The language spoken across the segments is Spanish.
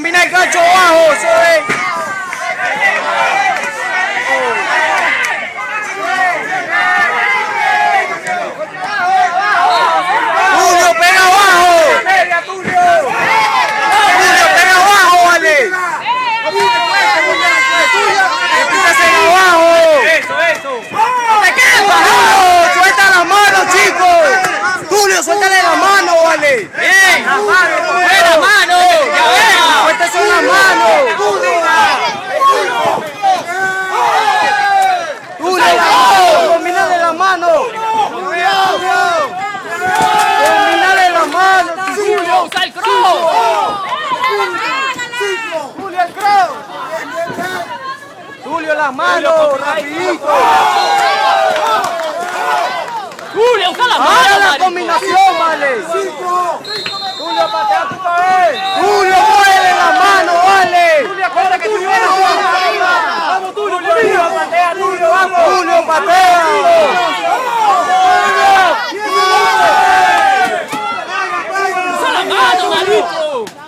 combina el gancho abajo, eso es. Tulio, pega abajo. Tulio, pega abajo, vale. Repítase abajo. Eso. ¡Te quedas! ¡Suelta las manos, chicos! Tulio, suéltale la mano, vale. Bien. La mano. Ya ves. Suéltase una mano. Tulio, combínale la mano. Combínale la mano. Tulio, usa el cross. Tulio, el cross. Tulio, la mano, rapidito. Tulio, usa la mano. Ahora la combinación, vale. Tulio, patea tu cabeza. Tulio, mueve la mano, vale. Tulio, acuérdate que tú vienes. Vamos, Tulio, patea, Tulio, vamos. Tulio, patea. Usa la mano, Marito.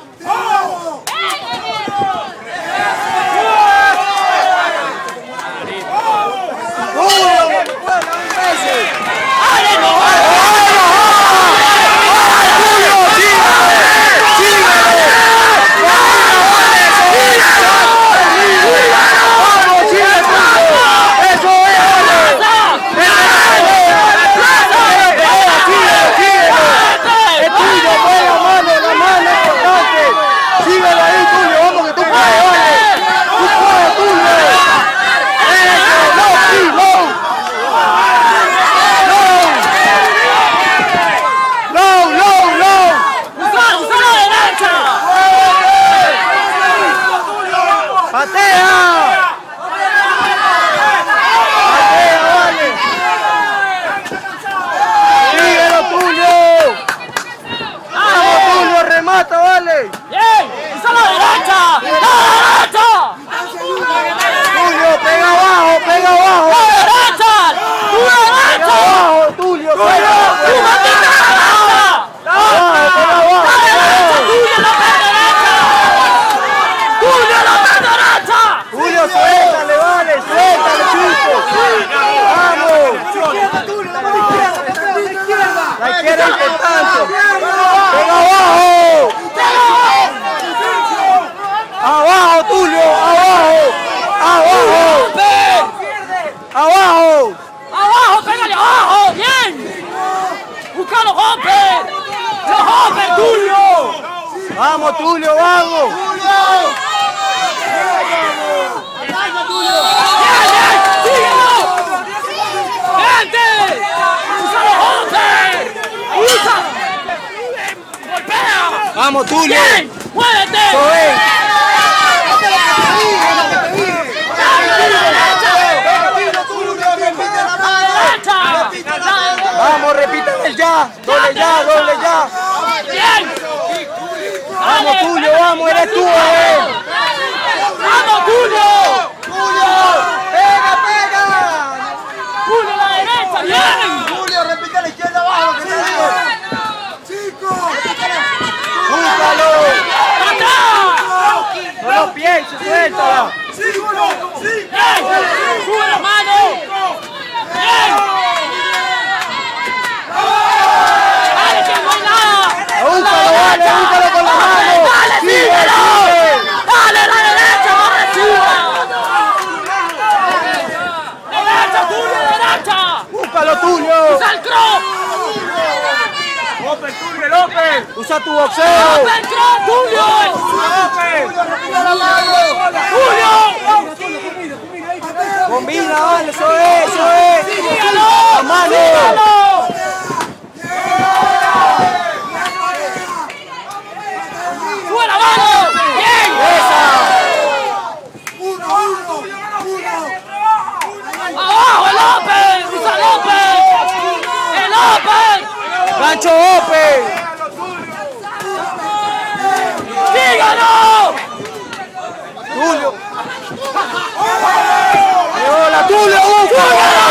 ¡Abajo, pégale abajo! ¡Bien! ¡Busca los hoppers! ¡Los hoppers, Tulio! ¡Vamos, Tulio, vamos! ¡Bien! ¡Síguelo! ¡Gente! ¡Usa los hoppers! ¡Usa! ¡Golpea! ¡Vamos, Tulio! ¡Bien! ¡Muévete! Vamos, repítame ya, doble ya. Bien. Vamos, Tulio, vamos, eres tú, Vamos, Tulio. Pega. Tulio a la derecha, bien. Tulio, repite a la izquierda abajo, que te digo. Búscalo. No lo pienses, suéltala. Bien. Sube la mano. Bien. Búscalo con la mano. Dale, síguelo. Dale, la derecha, no reciba. Derecha, Tulio, derecha. Búscalo, Tulio. Usa el cross. López. Usa tu boxeo. Usa el cross, Tulio. Tulio. Combina, vale, eso es. Síguelo. La mano. ¡Sube la mano! ¡Bien! ¡Esa! ¡Abajo el Open! ¡Usa el Open! ¡El Open! ¡Gancho Open! ¡Sígalo! Tulio. ¡Hola, Tulio! ¡Búscalo!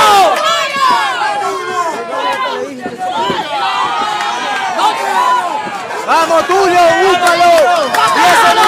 ¡Vamos, Tulio! ¡Búscalo!